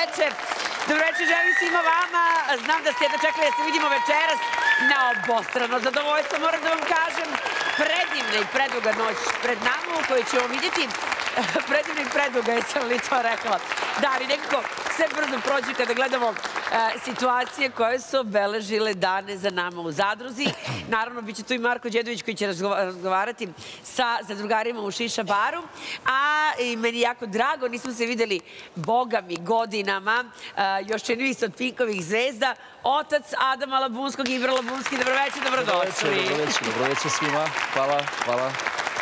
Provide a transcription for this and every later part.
večer. Dobro večer, želim svima vama. Znam da ste jedno čekali da se vidimo večeras na obostrano zadovoljstvo. Moram da vam kažem, predivna i preduga noć pred nama u kojoj ćemo vidjeti predivna i preduga, jesam li to rekla. Da, ali nekako sve brzo prođe kada gledamo situacije koje su obeležile dane za nama u Zadruzi. Naravno, bit će tu i Marko Đedović koji će razgovarati sa zadrugarima u Šiša baru. A i meni je jako drago, nismo se videli bogami godinama, još čini mi se od Pinkovih zvezda, otac Adama Labunskog, Ibra Labunski. Dobro večer, dobrodošli. Dobro večer svima. Hvala.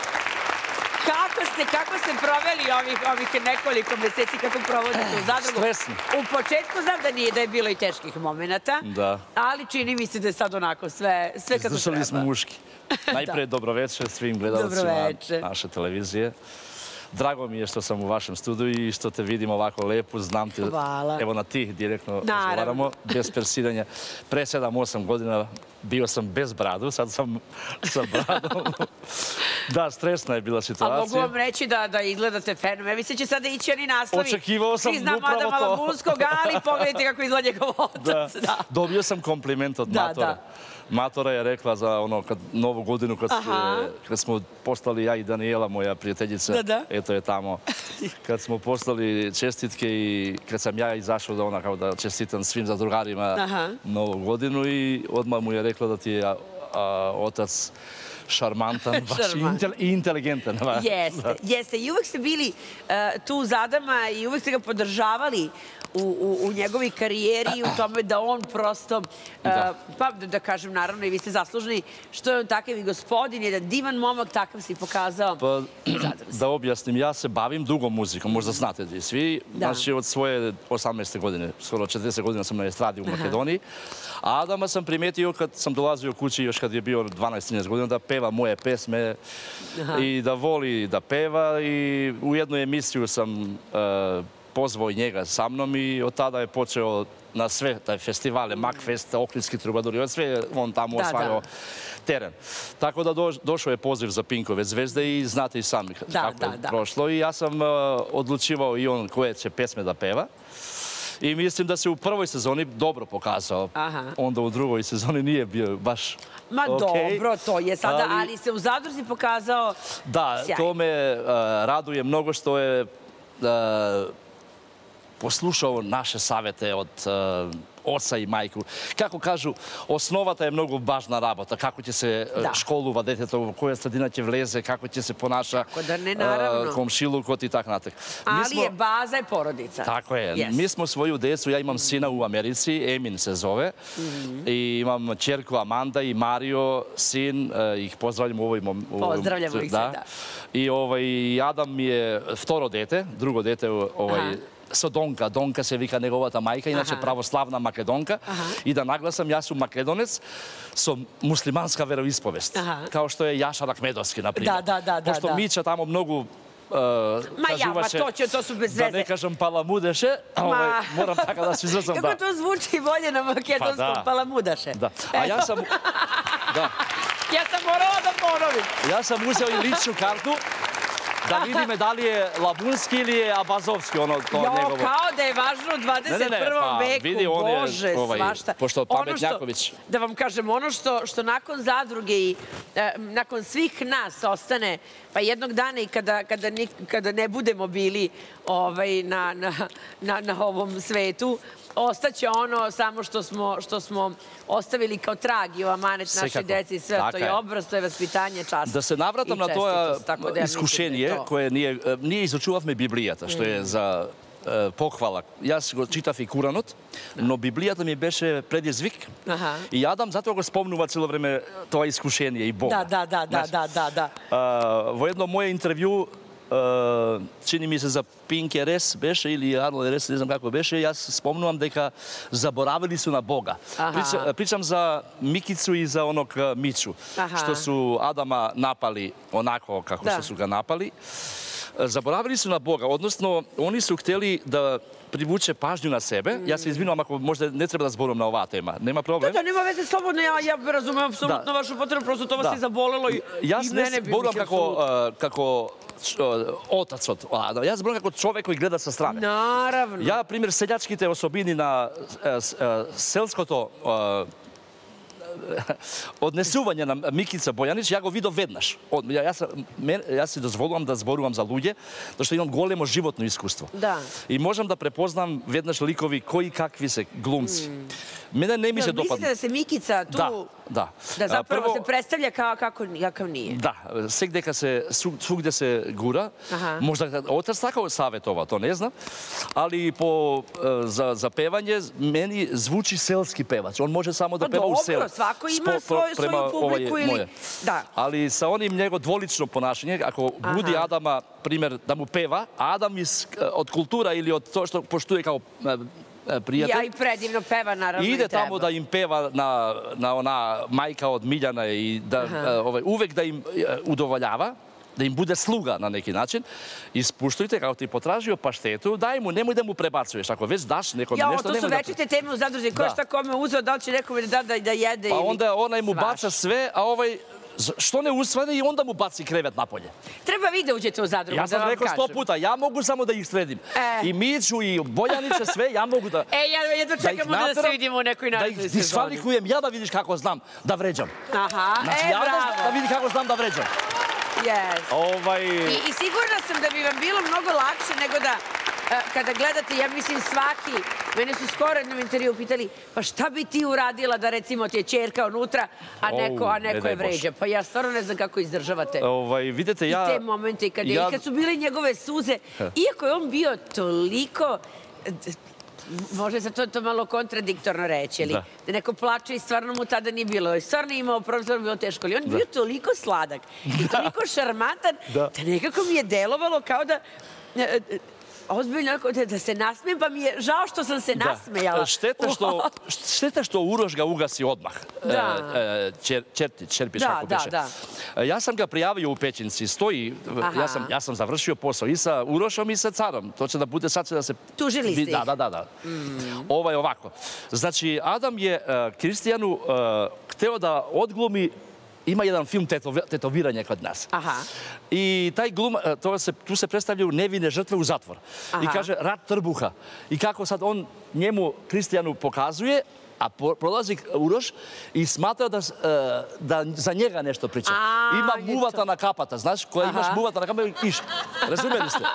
Kako ste proveli ovih nekoliko meseci, kako provodite u Zadrugu? Stresno. U početku znam da je bilo i teških momenta, ali čini mi se da je sad onako sve kako treba. Izdržali smo muški. Najprej dobro večer svim gledalcima naše televizije. Drago mi je što sam u vašem studiju i što te vidim ovako lepo, znam te, evo na ti direktno razgovaramo, bez persiranja. Pre 7-8 godina bio sam bez bradu, sad sam sa bradom. Da, stresna je bila situacija. A mogu vam reći da izgledate fenomenalno. Vi se će sada ići oni naslovi. Očekivao sam upravo to. Svi znamo Adama Labunskog, ali pogledajte kako izgleda njegov otac. Dobio sam kompliment od Matora. Matora je rekla za novu godinu kad smo postali ja i Daniela, moja prijateljica, eto je tamo, kad smo postali čestitke i kad sam ja izašao da čestitam svim zadrugarima novu godinu i odmah mu je rekla da ti je otac šarmantan i inteligentan. Jeste. I uvek ste bili tu uz Adama i uvek ste ga podržavali u njegovoj karijeri i u tome da on prosto, pa da kažem naravno i vi ste zaslužni što je on takav i gospodin, jedan divan momak, takav si pokazao. Da objasnim, ja se bavim dugo muzikom, možda znate da svi. Znači od svoje 18. godine, skoro 40 godina sam na estradi u Makedoniji. A Adama sam primetio kad sam dolazio kući još kad je bio 12-13 godina da peva moje pesme i da voli da peva i u jednu emisiju sam pozvao i njega sa mnom i od tada je počeo na sve taj festivale, Makfest, Ohridski trubaduri, od sve on tamo osvajao teren. Tako da došao je poziv za Pinkove zvezde i znate i sami kako je prošlo. I ja sam odlučivao i on koje će pesme da peva. I mislim da se u prvoj sezoni dobro pokazao. Onda u drugoj sezoni nije bio baš Ma dobro, to je sada, ali se u Zadruzi pokazao sjajno. Da, to me raduje mnogo što je poslušao naše savete od oca i majku. Kako kažu, osnovata je mnogo važna rabota. Kako će se školuva detetovo, koja sredina će vleze, kako će se ponaša komšilukot i tak natek. Ali je baza je porodica. Tako je. Mi smo svoju decu, ja imam sina u Americi, Emin se zove, i imam ćerku Amanda i Mario, sin, ih pozdravljam u ovoj... Pozdravljamo ih se, da. I Adam mi je vtoro dete, drugo dete sa Donka. Donka se vika njegovata majka, inače pravoslavna Makedonka. I da naglasam, ja sam Makedonec sa muslimanska veroispovest. Kao što je Jaša Rakmedovski, na primjer. Pošto Mića tamo mnogo to su bez veze. Da ne kažem palamudeše, moram tako da se izrazam. Kako to zvuči bolje na makedonskom palamudaše? A ja sam... Ja sam morala da ponovim. Ja sam uzeo i ličnu kartu da vidime da li je Labunski ili je Abazovski, ono to njegovo. Kao da je važno u 21. veku, Bože, svašta. Pošto Pametnjaković... Da vam kažem, ono što nakon Zadruge i nakon svih nas ostane, pa jednog dana i kada ne budemo bili na ovom svetu, ostaće ono samo što smo ostavili kao trag i o amanet našoj deci i sve. To je obraz, to je vaspitanje, čast i čestitost. Da se navratam na to iskušenje koje nije izučuvav me Bibliјата, što je za pohvala. Јас го читав и Куранот, но Библијата ми беше предизвик и јадам, затоа го спомнува цело време тоа искушение и Бога. Да. Во едно моје интервју, чини ми се за Пинк Ерес беше или Арно Ерес, не знам како беше, јас спомнувам дека заборавили су на Бога. Причам за Микицу и за оног Мичу, што су Адама напали онако како што су ga напали. Zaboravili su na Boga, odnosno oni su htjeli da privuče pažnju na sebe. Ja se izvinujem ako možda ne treba da zborim na ova tema. Nema problem. Da, nema veze, slobodno, ja razumem apsolutno vašu potrebu, prosto to vas je zabolelo i mene bi... Ja se ne zborim kako otac od Adama. Ja zbog kako čovek koji gleda sa strane. Naravno. Ja, primjer, seljačkite osobini na selskото odnesuvanje na Mikica Bojanić, ja go vidio vednaš. Ja si dozvoljam da zborujem za ljude, zato što imam golemo životno iskustvo. Da. I možem da prepoznam vednaš likovi koji kakvi se glumci. Mene ne mi se dopadne. Mislite da se Mikica tu... Da. Da zapravo se predstavlja kakav nije. Da, svugde se gura. Možda otac tako savjetova, to ne znam. Ali za pevanje meni zvuči selski pevac. On može samo da peva u selu. Dobro, svako ima svoju publiku ili... Ali sa onim njegov dvolično ponašanje, ako budi Adama, primjer, da mu peva, Adam od kultura ili od to što poštuje kao prijatelj. Ja i predivno peva, naravno, i treba. Ide tamo da im peva na ona majka od Miljana i da uvek da im udovoljava, da im bude sluga na neki način. Ispuštujte, kako ti potražio paštetu, daj mu, nemoj da mu prebacuješ. Ako već daš nekome nešto, nemoj da... To su večite teme u zadruzi. Ko šta kome uzeo, da li će nekome da jede ili... Pa onda onaj mu baca sve, a ovaj... Što ne usvane i onda mu baci krevet napolje. Treba vi da uđete u zadrugu, da vam kažem. Ja sam rekao 100 puta, ja mogu samo da ih sredim. I Miću i Bojanića, sve, ja mogu da... Ja jedno čekamo da se vidimo u nekoj narednoj sezoni. Da ih disvalikujem, ja da vidiš kako znam da vređam. Aha, bravo. Da vidi kako znam da vređam. I sigurna sam da bi vam bilo mnogo lakše nego da kada gledate, ja mislim svaki, mene su skoro jednom intervju pitali, pa šta bi ti uradila da recimo ti je ćerka unutra, a neko je vređa. Pa ja stvarno ne znam kako izdržavate. Vidite, i te momente, i kad su bile njegove suze, iako je on bio toliko... Može se to malo kontradiktorno reći, ali da neko plače i stvarno mu tada nije bilo. I stvarno je imao profesor, bilo teško. Ali on je bio toliko sladak i toliko šarmantan da nekako mi je delovalo kao da... Ozbiljno, da se nasmijem, pa mi je žao što sam se nasmejala. Šteta što Uroš ga ugasi odmah. Čerpić, kako piše. Ja sam ga prijavio u Pećinci, stoji, ja sam završio posao i sa Urošom i sa Carom. To će da bude, sad će da se... Tužili ste ih. Da. Ovako. Znači, Adam je Kristijanu hteo da odglumi. Ima jedan film tetoviranja kod nas. I taj glum, tu se predstavljaju nevine žrtve u zatvor. I kaže rat trbuha. I kako sad on njemu, Kristijanu, pokazuje, a prolazi Uroš i smatra da za njega nešto priča. Ima muvatana kapata, znaš, koja imaš muvatana kapata, razumeli ste?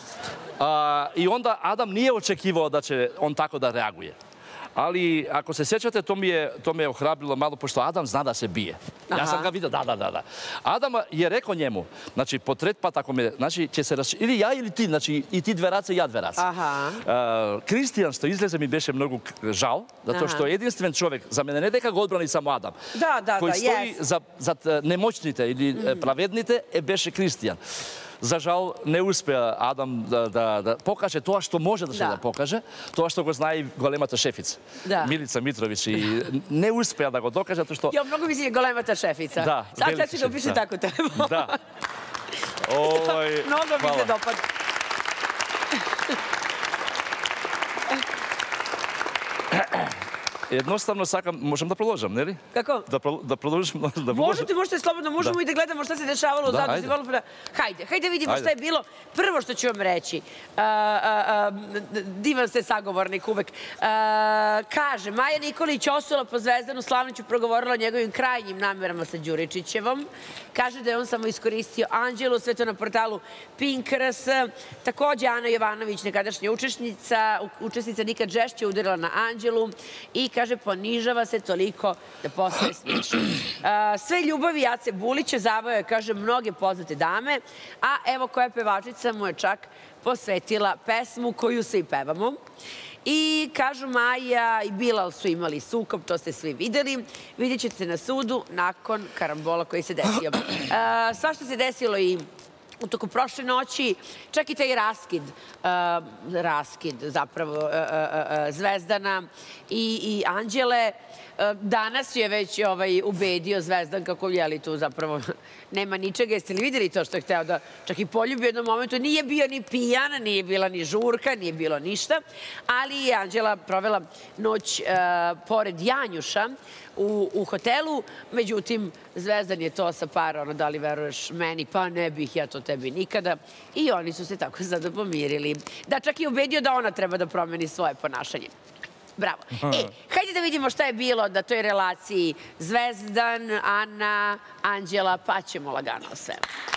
I onda Adam nije očekivao da će on tako da reaguje. Ali, ako se sjećate, to me je ohrabrilo malo, pošto Adam zna da se bije. Ja sam ga vidio, da. Adam je rekao njemu, znači, po tretpat, ako me, znači, će se rašći, ili ja ili ti, znači, i ti dve race i ja dve race. Kristijan, što izleze, mi beše mnogo žal, zato što je jedinstven čovjek, za mene ne deka ga odbrani samo Adam, koji stoji za nemoćnite ili pravednite, beše Kristijan. Za žal, ne uspije Adam da pokaže to što može da se da pokaže, to što go zna i golemata šefica, Milica Mitrović, i ne uspije da go dokaže, zato što... Jo, mnogo mislim je golemata šefica. Da, sad sad ću da upišem tako temo. Da. Mnogo mi se dopada. Jednostavno sakam, možem da proložam, ne li? Kako? Da proložim? Možete slobodno, možemo i da gledamo šta se dešavalo u zadruzi. Hajde vidimo šta je bilo. Prvo što ću vam reći, divan ste sagovornik uvek, kaže, Maja Nikolić osula po Zvezdanu Slavniću progovorila o njegovim krajnjim namerama sa Đuričićevom. Kaže da je on samo iskoristio Anđelu, sve to na portalu Pinkras. Takođe, Ana Jovanović, nekadašnja učesnica, nikad žešće udarila na Anđelu i kaže, ponižava se toliko da postaje smiješno. Sve ljubavi Jace Bulića zavao je, kaže, mnoge poznate dame, a evo koja pevačica mu je čak posvetila pesmu koju svi pevamo. I kažu, Maja i Bilal su imali sukob, to ste svi videli. Vidjet ćete na sudu nakon karambola koji se desio. Svašta se desilo i u toku prošle noći, čak i taj raskid zapravo Zvezdana i Anđele. Danas je već ubedio Zvezdan kako je li tu zapravo nema ničega. Jeste li vidjeli to što je hteo da čak i poljubi u jednom momentu? Nije bio ni pijan, nije bila ni žurka, nije bilo ništa, ali je Anđela provela noć pored Janjuša u hotelu. Međutim, Zvezdan je to sa para, da li veruješ meni, pa ne bih ja to tebi nikada. I oni su se tako sada pomirili. Da, čak i ubedio da ona treba da promeni svoje ponašanje. Bravo. Hajde da vidimo šta je bilo na toj relaciji Zvezdan, Ana, Anđela, pa ćemo lagano o svemu.